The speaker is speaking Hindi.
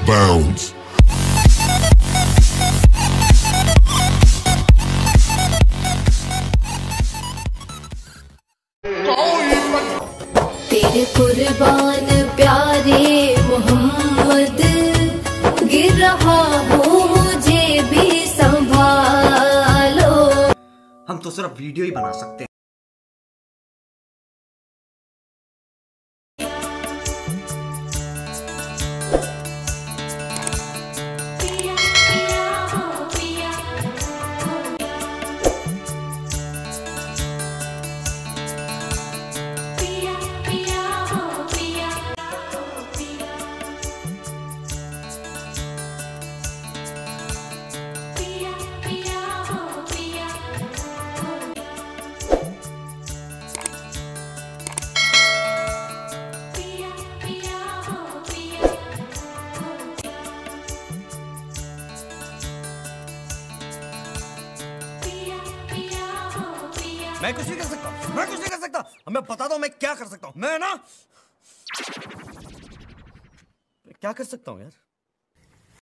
bounds. तेरे कुर्बान प्यारे मोहम्मद, गिर रहा हूँ मुझे भी संभालो। हम तो सिर्फ वीडियो ही बना सकते हैं। मैं कुछ नहीं कर सकता, मैं कुछ नहीं कर सकता। मैं बताता हूँ मैं क्या कर सकता हूँ। मैं क्या कर सकता हूँ यार।